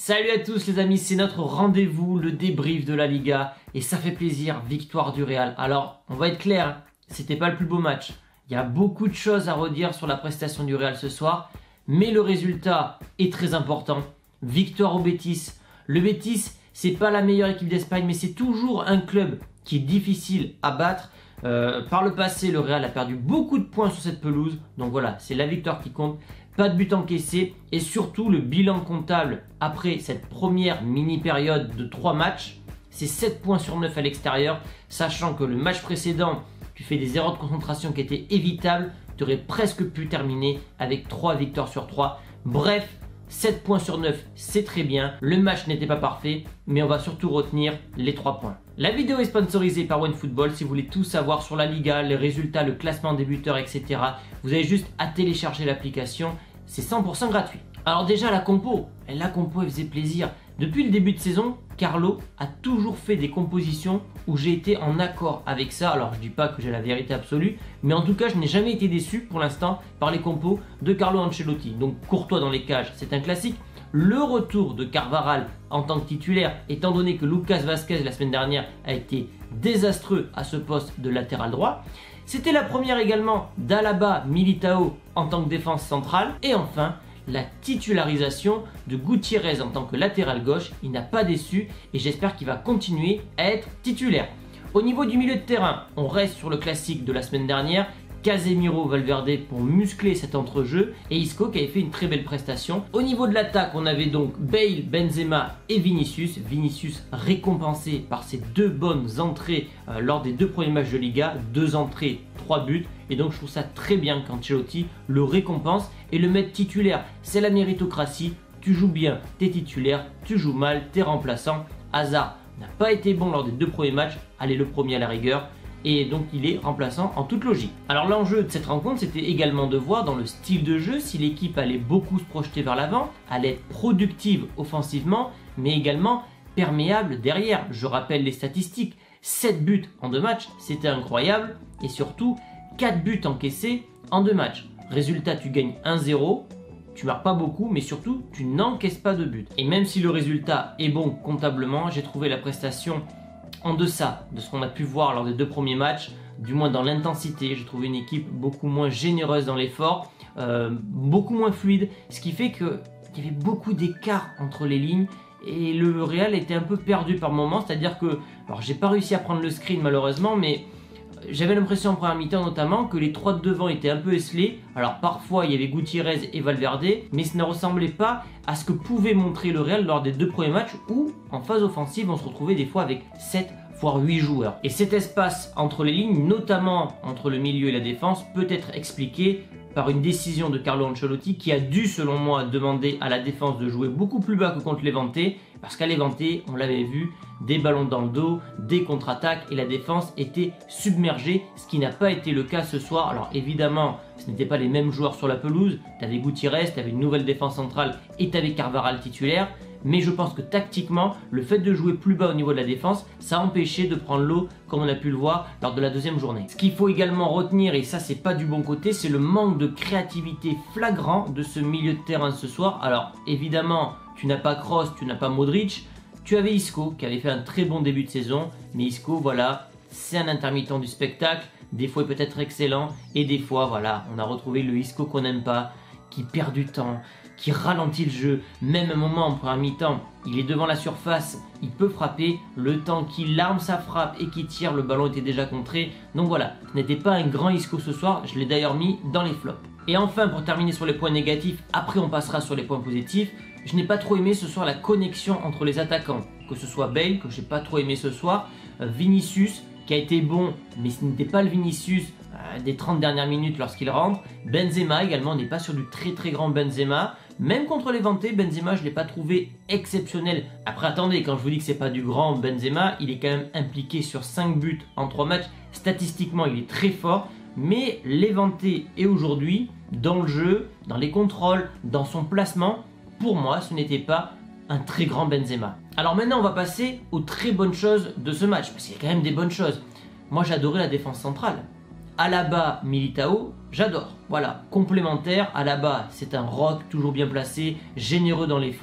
Salut à tous les amis, c'est notre rendez-vous, le débrief de la Liga. Et ça fait plaisir, victoire du Real. Alors, on va être clair, c'était pas le plus beau match. Il y a beaucoup de choses à redire sur la prestation du Real ce soir. Mais le résultat est très important. Victoire au Betis. Le Betis, c'est pas la meilleure équipe d'Espagne, mais c'est toujours un club qui est difficile à battre. Par le passé, le Real a perdu beaucoup de points sur cette pelouse. Donc voilà, c'est la victoire qui compte. Pas de but encaissé et surtout le bilan comptable après cette première mini-période de 3 matchs, c'est 7 points sur 9 à l'extérieur, sachant que le match précédent, tu fais des erreurs de concentration qui étaient évitables, tu aurais presque pu terminer avec 3 victoires sur 3. Bref, 7 points sur 9, c'est très bien. Le match n'était pas parfait, mais on va surtout retenir les 3 points. La vidéo est sponsorisée par OneFootball. Si vous voulez tout savoir sur la Liga, les résultats, le classement des buteurs, etc., vous avez juste à télécharger l'application. C'est 100% gratuit. Alors déjà, la compo, elle faisait plaisir. Depuis le début de saison, Carlo a toujours fait des compositions où j'ai été en accord avec ça. Alors je ne dis pas que j'ai la vérité absolue, mais en tout cas je n'ai jamais été déçu pour l'instant par les compos de Carlo Ancelotti. Donc Courtois dans les cages, c'est un classique. Le retour de Carvajal en tant que titulaire, étant donné que Lucas Vázquez la semaine dernière a été désastreux à ce poste de latéral droit. C'était la première également d'Alaba Militao en tant que défense centrale. Et enfin, la titularisation de Gutiérrez en tant que latéral gauche. Il n'a pas déçu et j'espère qu'il va continuer à être titulaire. Au niveau du milieu de terrain, on reste sur le classique de la semaine dernière. Casemiro, Valverde pour muscler cet entrejeu et Isco qui avait fait une très belle prestation. Au niveau de l'attaque, on avait donc Bale, Benzema et Vinicius. Vinicius récompensé par ses 2 bonnes entrées lors des 2 premiers matchs de Liga. 2 entrées, 3 buts. Et donc je trouve ça très bien qu'Ancelotti le récompense et le mette titulaire. C'est la méritocratie. Tu joues bien, t'es titulaire. Tu joues mal, t'es remplaçant. Hazard n'a pas été bon lors des 2 premiers matchs. Allez, le premier à la rigueur. Et donc il est remplaçant en toute logique. Alors l'enjeu de cette rencontre, c'était également de voir dans le style de jeu si l'équipe allait beaucoup se projeter vers l'avant, allait être productive offensivement, mais également perméable derrière. Je rappelle les statistiques, 7 buts en 2 matchs, c'était incroyable, et surtout 4 buts encaissés en 2 matchs. Résultat, tu gagnes 1-0, tu marques pas beaucoup, mais surtout tu n'encaisses pas de but. Et même si le résultat est bon comptablement, j'ai trouvé la prestation en deçà de ce qu'on a pu voir lors des 2 premiers matchs, du moins dans l'intensité. J'ai trouvé une équipe beaucoup moins généreuse dans l'effort, beaucoup moins fluide, ce qui fait qu'il y avait beaucoup d'écart entre les lignes et le Real était un peu perdu par moments, c'est-à-dire que, alors j'ai pas réussi à prendre le screen malheureusement, mais j'avais l'impression en première mi-temps notamment que les 3 de devant étaient un peu esselés. Alors parfois il y avait Gutiérrez et Valverde, mais ce ne ressemblait pas à ce que pouvait montrer le Real lors des 2 premiers matchs où en phase offensive on se retrouvait des fois avec 7 voire 8 joueurs. Et cet espace entre les lignes, notamment entre le milieu et la défense, peut être expliqué par une décision de Carlo Ancelotti qui a dû, selon moi, demander à la défense de jouer beaucoup plus bas que contre Levante, parce qu'à Levante, on l'avait vu, des ballons dans le dos, des contre-attaques et la défense était submergée, ce qui n'a pas été le cas ce soir. Alors évidemment, ce n'étaient pas les mêmes joueurs sur la pelouse, tu avais Gutiérrez, tu avais une nouvelle défense centrale et tu avais Carvajal titulaire. Mais je pense que tactiquement, le fait de jouer plus bas au niveau de la défense, ça a empêché de prendre l'eau comme on a pu le voir lors de la 2e journée. Ce qu'il faut également retenir, et ça c'est pas du bon côté, c'est le manque de créativité flagrant de ce milieu de terrain ce soir. Alors évidemment, tu n'as pas Kroos, tu n'as pas Modric, tu avais Isco qui avait fait un très bon début de saison, mais Isco voilà, c'est un intermittent du spectacle, des fois il peut être excellent, et des fois voilà, on a retrouvé le Isco qu'on n'aime pas, qui perd du temps, qui ralentit le jeu, même un moment en première mi-temps, il est devant la surface, il peut frapper, le temps qu'il arme sa frappe et qu'il tire, le ballon était déjà contré, donc voilà, ce n'était pas un grand Isco ce soir, je l'ai d'ailleurs mis dans les flops. Et enfin, pour terminer sur les points négatifs, après on passera sur les points positifs, je n'ai pas trop aimé ce soir la connexion entre les attaquants, que ce soit Bale, que je n'ai pas trop aimé ce soir, Vinicius, qui a été bon, mais ce n'était pas le Vinicius des 30 dernières minutes lorsqu'il rentre. Benzema également, n'est pas sur du très grand Benzema. Même contre Levante, Benzema, je ne l'ai pas trouvé exceptionnel. Après, attendez, quand je vous dis que c'est pas du grand Benzema, il est quand même impliqué sur 5 buts en 3 matchs. Statistiquement, il est très fort. Mais Levante et aujourd'hui, dans le jeu, dans les contrôles, dans son placement, pour moi, ce n'était pas un très grand Benzema. Alors maintenant, on va passer aux très bonnes choses de ce match, parce qu'il y a quand même des bonnes choses. Moi, j'ai adoré la défense centrale. Alaba, Militao, j'adore. Voilà, complémentaire. Alaba, c'est un rock, toujours bien placé, généreux dans l'effort.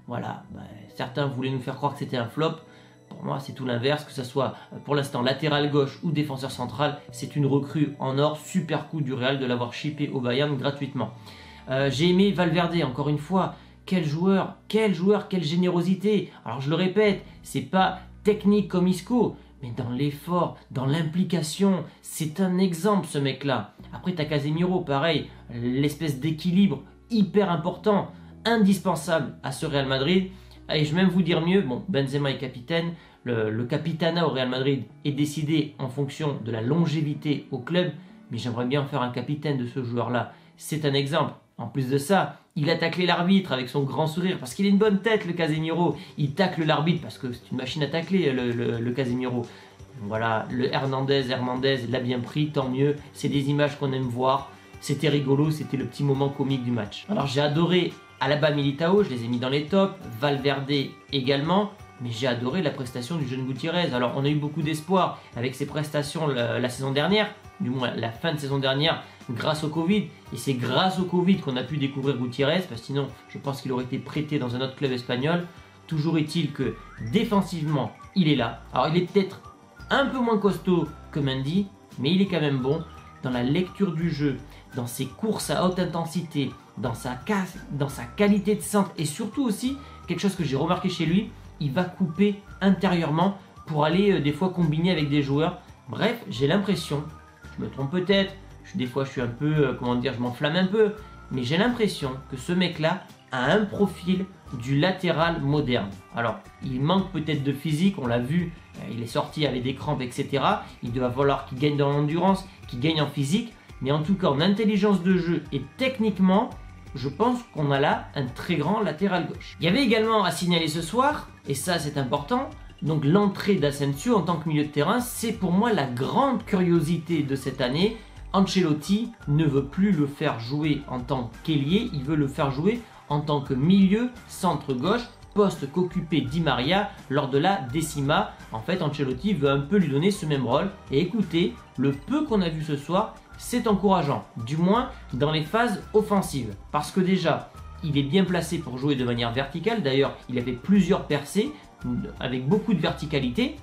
Voilà, certains voulaient nous faire croire que c'était un flop. Pour moi, c'est tout l'inverse, que ce soit pour l'instant latéral gauche ou défenseur central, c'est une recrue en or, super coup du Real de l'avoir shippé au Bayern gratuitement. J'ai aimé Valverde, encore une fois, quel joueur, quelle générosité. Alors je le répète, c'est pas technique comme Isco, mais dans l'effort, dans l'implication, c'est un exemple ce mec-là. Après t'as Casemiro, pareil, l'espèce d'équilibre hyper important, indispensable à ce Real Madrid. Et je vais même vous dire mieux, bon, Benzema est capitaine, le capitanat au Real Madrid est décidé en fonction de la longévité au club, mais j'aimerais bien faire un capitaine de ce joueur-là. C'est un exemple. En plus de ça, il a taclé l'arbitre avec son grand sourire, parce qu'il a une bonne tête, le Casemiro. Il tacle l'arbitre parce que c'est une machine à tacler, le Casemiro. Voilà, le Hernandez l'a bien pris, tant mieux. C'est des images qu'on aime voir. C'était rigolo, c'était le petit moment comique du match. Alors j'ai adoré Alaba, Militao, je les ai mis dans les tops. Valverde également. Mais j'ai adoré la prestation du jeune Gutiérrez. Alors on a eu beaucoup d'espoir avec ses prestations la saison dernière, du moins la fin de saison dernière, grâce au Covid. Et c'est grâce au Covid qu'on a pu découvrir Gutiérrez, parce que sinon je pense qu'il aurait été prêté dans un autre club espagnol. Toujours est-il que défensivement, il est là. Alors il est peut-être un peu moins costaud que Mendy, mais il est quand même bon dans la lecture du jeu, dans ses courses à haute intensité, dans sa qualité de centre, et surtout aussi, quelque chose que j'ai remarqué chez lui, il va couper intérieurement pour aller des fois combiner avec des joueurs. Bref, j'ai l'impression, je me trompe peut-être, des fois je suis un peu, comment dire, je m'enflamme un peu, mais j'ai l'impression que ce mec-là a un profil du latéral moderne. Alors, il manque peut-être de physique, on l'a vu, il est sorti avec des crampes, etc. Il doit falloir qu'il gagne dans l'endurance, qu'il gagne en physique, mais en tout cas en intelligence de jeu et techniquement, je pense qu'on a là un très grand latéral gauche. Il y avait également à signaler ce soir, et ça c'est important, donc l'entrée d'Asensio en tant que milieu de terrain, c'est pour moi la grande curiosité de cette année. Ancelotti ne veut plus le faire jouer en tant qu'ailier, il veut le faire jouer en tant que milieu centre-gauche, poste qu'occupait Di Maria lors de la Décima. En fait, Ancelotti veut un peu lui donner ce même rôle. Et écoutez, le peu qu'on a vu ce soir, c'est encourageant, du moins dans les phases offensives. Parce que déjà, il est bien placé pour jouer de manière verticale. D'ailleurs, il a fait plusieurs percées avec beaucoup de verticalité.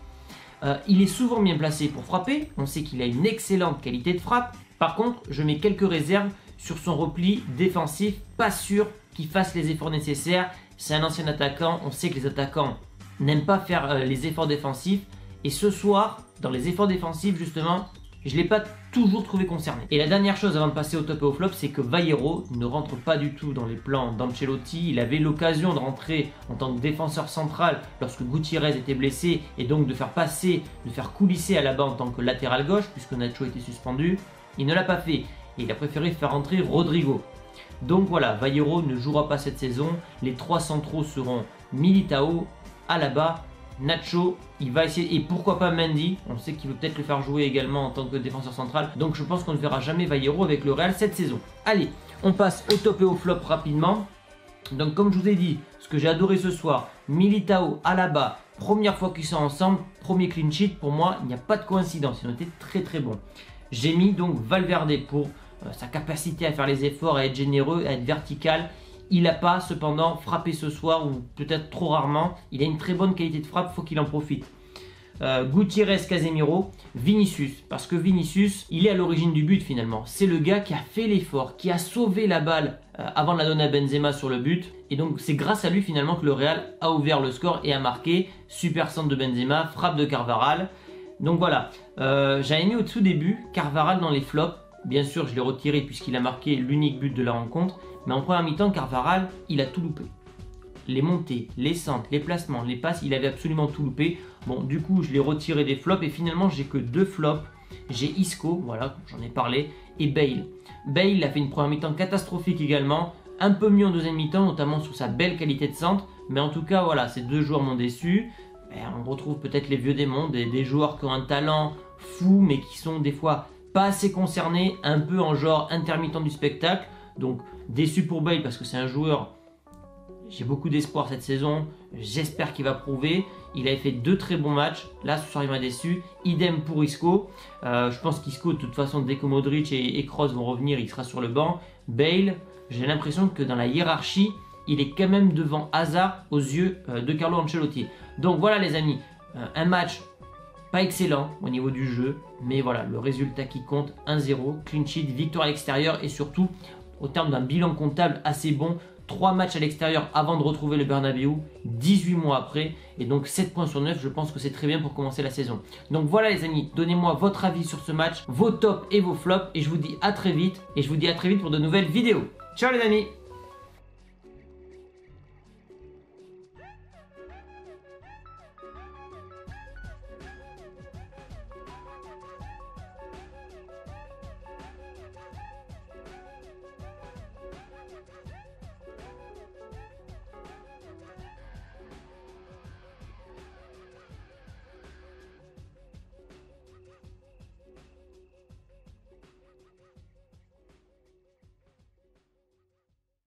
Il est souvent bien placé pour frapper. On sait qu'il a une excellente qualité de frappe. Par contre, je mets quelques réserves sur son repli défensif. Pas sûr qu'il fasse les efforts nécessaires. C'est un ancien attaquant. On sait que les attaquants n'aiment pas faire les efforts défensifs. Et ce soir, dans les efforts défensifs, justement, je ne l'ai pas toujours trouvé concerné. Et la dernière chose avant de passer au top et au flop, c'est que Vallejo ne rentre pas du tout dans les plans d'Ancelotti. Il avait l'occasion de rentrer en tant que défenseur central lorsque Gutiérrez était blessé et donc de faire coulisser Alaba en tant que latéral gauche puisque Nacho était suspendu. Il ne l'a pas fait et il a préféré faire rentrer Rodrigo. Donc voilà, Vallejo ne jouera pas cette saison. Les trois centraux seront Militao, Alaba, Nacho, il va essayer, et pourquoi pas Mendy, on sait qu'il veut peut-être le faire jouer également en tant que défenseur central, donc je pense qu'on ne verra jamais Vallejo avec le Real cette saison. Allez, on passe au top et au flop rapidement. Donc comme je vous ai dit, ce que j'ai adoré ce soir, Militao, Alaba, première fois qu'ils sont ensemble, premier clean sheet, pour moi, il n'y a pas de coïncidence, ils ont été très très bons. J'ai mis donc Valverde pour sa capacité à faire les efforts, à être généreux, à être vertical. Il n'a pas cependant frappé ce soir, ou peut-être trop rarement. Il a une très bonne qualité de frappe, il faut qu'il en profite. Gutiérrez, Casemiro, Vinicius. Parce que Vinicius, il est à l'origine du but finalement. C'est le gars qui a fait l'effort, qui a sauvé la balle avant de la donner à Benzema sur le but. Et donc c'est grâce à lui finalement que le Real a ouvert le score et a marqué. Super centre de Benzema, frappe de Carvajal. Donc voilà, j'avais mis au tout début Carvajal dans les flops. Bien sûr, je l'ai retiré puisqu'il a marqué l'unique but de la rencontre. Mais en première mi-temps, Carvajal, il a tout loupé. Les montées, les centres, les placements, les passes, il avait absolument tout loupé. Bon, du coup, je l'ai retiré des flops et finalement, j'ai que 2 flops. J'ai Isco, voilà, j'en ai parlé, et Bale. Bale a fait une première mi-temps catastrophique également. Un peu mieux en deuxième mi-temps, notamment sur sa belle qualité de centre. Mais en tout cas, voilà, ces 2 joueurs m'ont déçu. On retrouve peut-être les vieux démons, des joueurs qui ont un talent fou, mais qui sont des fois pas assez concernés, un peu en genre intermittent du spectacle. Donc déçu pour Bale parce que c'est un joueur, j'ai beaucoup d'espoir cette saison, j'espère qu'il va prouver. Il avait fait 2 très bons matchs, là ce soir il m'a déçu. Idem pour Isco, je pense qu'Isco de toute façon dès que Modric et Kroos vont revenir il sera sur le banc. Bale, j'ai l'impression que dans la hiérarchie il est quand même devant Hazard aux yeux de Carlo Ancelotti. Donc voilà les amis, un match pas excellent au niveau du jeu, mais voilà, le résultat qui compte, 1-0, clean sheet, victoire à l'extérieur et surtout, au terme d'un bilan comptable assez bon, 3 matchs à l'extérieur avant de retrouver le Bernabéu, 18 mois après, et donc 7 points sur 9, je pense que c'est très bien pour commencer la saison. Donc voilà les amis, donnez-moi votre avis sur ce match, vos tops et vos flops, et je vous dis à très vite, pour de nouvelles vidéos. Ciao les amis!